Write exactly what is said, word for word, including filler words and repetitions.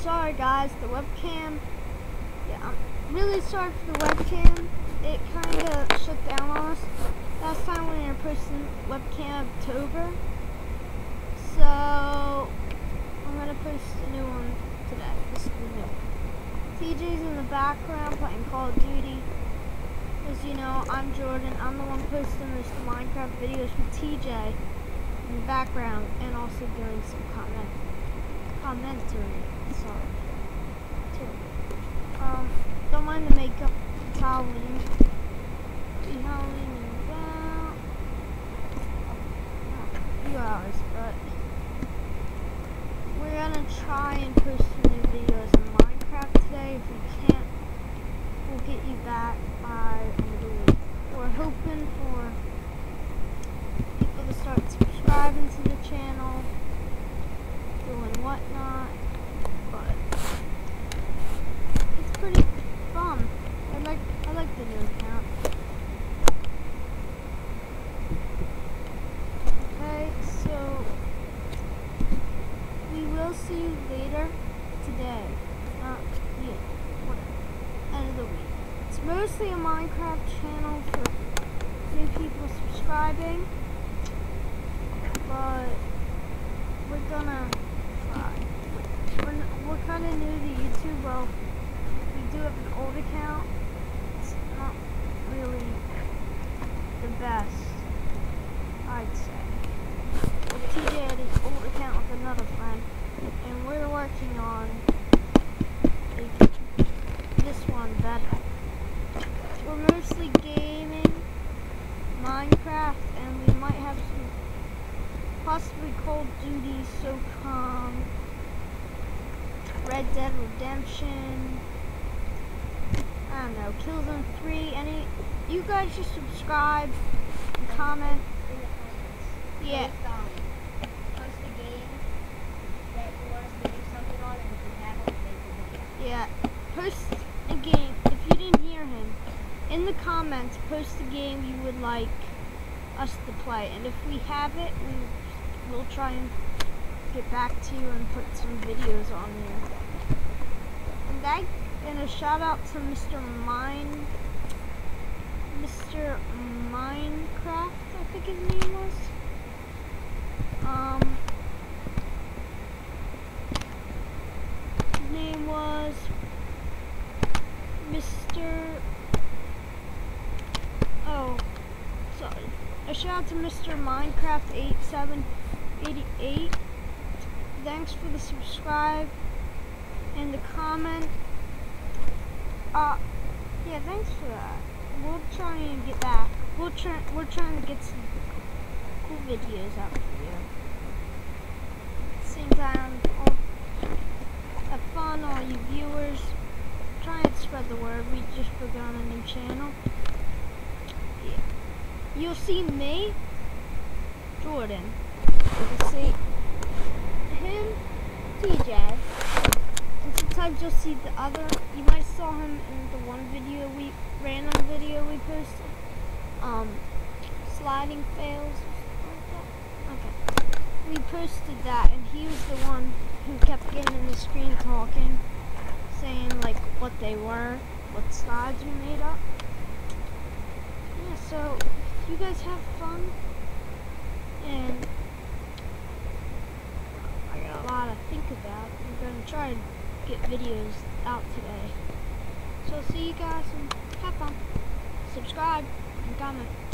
Sorry guys, the webcam, yeah, I'm really sorry for the webcam. It kind of shut down on us last time when we were posting webcam October. So, I'm going to post a new one today. This is the new one. T J's in the background playing Call of Duty. As you know, I'm Jordan. I'm the one posting this Minecraft videos with T J in the background and also doing some comment commentary. Sorry. Um, don't mind the makeup. It's Halloween. Be Halloween in about a few hours, but we're gonna try and post some new videos in Minecraft today. If we can't, we'll get you back by the end of the week. We're hoping for people to start subscribing to the channel, doing whatnot, but it's pretty fun. I like I like the new account. Okay, so we will see you later today. Not yet. Whatever. End of the week. It's mostly a Minecraft channel for new people subscribing, but we're gonna try. We're, we're kind of new to YouTube. Well, we do have an old account. It's not really the best, I'd say. Well, T J had his old account with another friend, and we're working on making this one better. We're mostly gaming, Minecraft, and we might have some possibly Call of Duty, SOCOM, Red Dead Redemption, I don't know, Killzone three, any, you guys just subscribe and comment. In the comments. Yeah. Post, um, post the game that you want us to do something on, and if we haven't, make a video. Yeah, post a game, if you didn't hear him, in the comments, post a game you would like us to play, and if we have it, we, we'll try and get back to you and put some videos on there. And that, and a shout out to Mister Mine, Mister Minecraft, I think his name was. Um, his name was Mister Oh, sorry. A shout out to Mister Minecraft eight seven eight eight. Thanks for the subscribe and the comment. Uh, yeah, thanks for that. We'll try and get back. We'll try. We're trying to get some cool videos out for you. At the same time, all, have fun, all you viewers. Try and spread the word. We just begun a new channel. Yeah. You'll see me, Jordan. You'll see him, T J. And sometimes you'll see the other. You might saw him in the one video we random video we posted. Um, sliding fails. Okay. We posted that, and he was the one who kept getting in the screen talking, saying like what they were, what slides we made up. Yeah, so you guys have fun, and I got a lot to think about. I'm gonna try to get videos out today. So see you guys and have fun. Subscribe and comment.